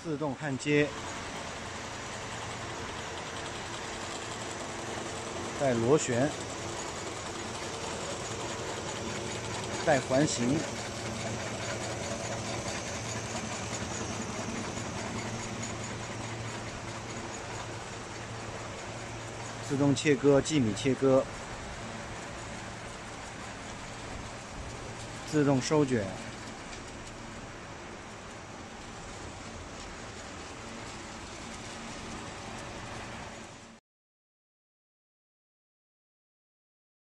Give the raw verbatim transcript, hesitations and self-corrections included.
自动焊接，带螺旋，带环形，自动切割薏米切割，自动收卷。